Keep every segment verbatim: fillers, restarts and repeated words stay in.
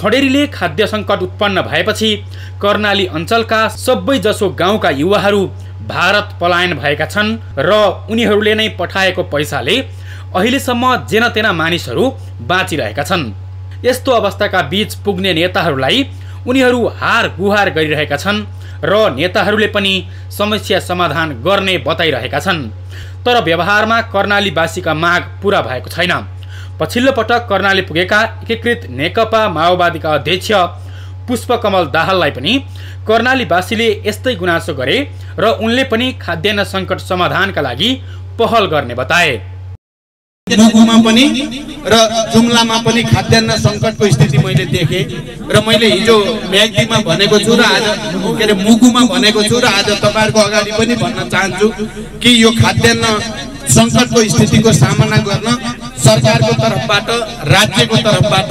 खडेरीले खाद्य सङ्कट उत्पन्न भएपछि कर्णाली अञ्चलका सबैजसो गाउँका युवाहरू भारत पलायन भएका छन् र उनीहरूले नै पठाएको पैसाले अहिलेसम्म जेनतेना मानिसहरू बाँचिरहेका छन्। यस्तो अवस्थाका बीच पुग्ने नेताहरूलाई उनीहरू हार गुहार गरिरहेका छन् र नेताहरूले पनि समस्या समाधान गर्ने बताइरहेका छन्। तर व्यवहारमा कर्णालीवासीका माग पूरा भएको छैन। पछिल्लो पटक कर्णाली पुगेका एकीकृत नेकपा माओवादीका अध्यक्ष पुष्पकमल दाहाललाई पनि कर्णालीवासीले यस्तै गुनासो गरे र उनले पनि खाद्यान्न सङ्कट समाधानका लागि पहल गर्ने बताए। मुगुमा पनि र जुम्लामा पनि खाद्यान्न सङ्कटको स्थिति मैले देखेँ र मैले हिजो म्याग्दीमा भनेको छु र आज के अरे मुगुमा भनेको छु र आज तपाईँहरूको अगाडि पनि भन्न चाहन्छु कि यो खाद्यान्न सङ्कटको स्थितिको सामना गर्न सरकारको तर्फबाट राज्यको तर्फबाट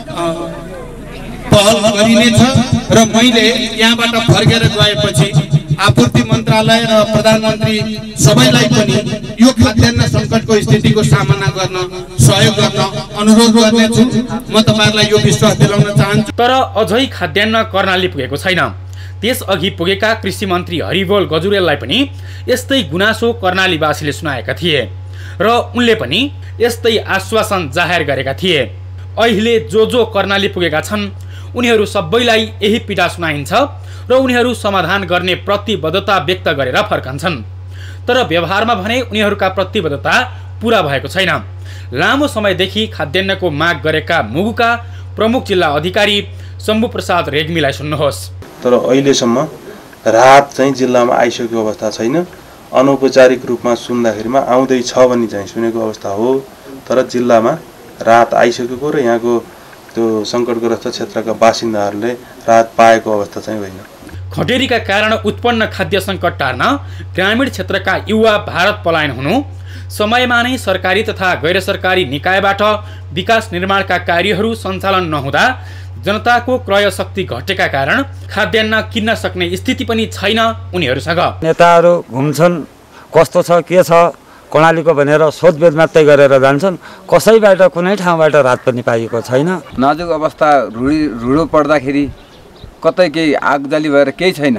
पहल गरिनेछ र मैले यहाँबाट फर्केर गएपछि आपूर्ति मन्त्रालय र प्रधानमन्त्री सबैलाई पनि यो खाद्यान्न सङ्कटको स्थितिको सामना गर्न सहयोग गर्न अनुरोध गर्नेछु। म तपाईँहरूलाई यो विश्वास दिलाउन चाहन्छु। तर अझै खाद्यान्न कर्णाली पुगेको छैन। त्यसअघि पुगेका कृषि मन्त्री हरिबोल गजुरेललाई पनि यस्तै गुनासो कर्णालीवासीले सुनाएका थिए र उनले पनि यस्तै आश्वासन जाहेर गरेका थिए। अहिले जो जो कर्णाली पुगेका छन् उनीहरू सबैलाई यही पीडा सुनाइन्छ र उनीहरू समाधान गर्ने प्रतिबद्धता व्यक्त गरेर फर्कन्छन्। तर व्यवहारमा भने उनीहरूका प्रतिबद्धता पूरा भएको छैन। लामो समयदेखि खाद्यान्नको माग गरेका मुगुका प्रमुख जिल्ला अधिकारी शम्भु प्रसाद रेग्मीलाई सुन्नुहोस्। तर अहिलेसम्म राहत चाहिँ जिल्लामा आइसकेको अवस्था छैन। अनौपचारिक रूपमा सुन्दाखेरिमा आउँदैछ भन्ने चाहिँ सुनेको अवस्था हो। तर जिल्लामा राहत आइसकेको र यहाँको त्यो सङ्कटग्रस्त क्षेत्रका बासिन्दाहरूले राहत पाएको अवस्था चाहिँ होइन। खडेरीका कारण उत्पन्न खाद्य सङ्कट टार्न ग्रामीण क्षेत्रका युवा भारत पलायन हुनु, समयमा नै सरकारी तथा गैर सरकारी निकायबाट विकास निर्माणका कार्यहरू सञ्चालन नहुँदा जनताको क्रय शक्ति घटेका कारण खाद्यान्न किन्न सक्ने स्थिति पनि छैन उनीहरूसँग। नेताहरू घुम्छन्, कस्तो छ के छ कर्णालीको भनेर सोधबेद मात्रै गरेर जान्छन्। कसैबाट कुनै ठाउँबाट राहत पनि पाइएको छैन। नाजुक अवस्था रुडी रुडो पर्दाखेरि कतै केही आगजली भएर केही छैन।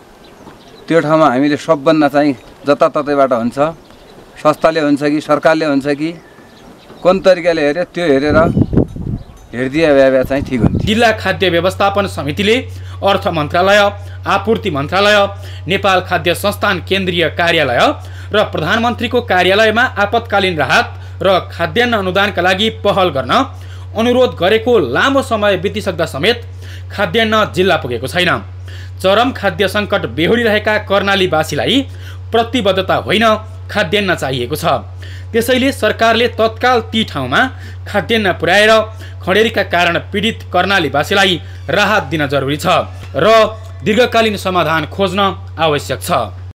त्यो ठाउँमा हामीले सबभन्दा चाहिँ जताततैबाट हुन्छ, संस्थाले हुन्छ कि सरकारले हुन्छ कि कुन तरिकाले हेऱ्यो त्यो हेरेर हेरिदिए भए चाहिँ ठिक हुन्छ। जिल्ला खाद्य व्यवस्थापन समितिले अर्थ मन्त्रालय, आपूर्ति मन्त्रालय, नेपाल खाद्य संस्थान केन्द्रीय कार्यालय र प्रधानमन्त्रीको कार्यालयमा आपतकालीन राहत र खाद्यान्न अनुदानका लागि पहल गर्न अनुरोध गरेको लामो समय बितिसक्दा समेत खाद्यान्न जिल्ला पुगेको छैन। चरम खाद्य सङ्कट बेहोरिरहेका कर्णालीवासीलाई प्रतिबद्धता होइन, खाद्यान्न चाहिएको छ। त्यसैले सरकारले तत्काल ती ठाउँमा खाद्यान्न पुर्याएर खडेरीका कारण पीडित कर्णालीवासीलाई राहत दिन जरुरी छ र दीर्घकालीन समाधान खोज्न आवश्यक छ।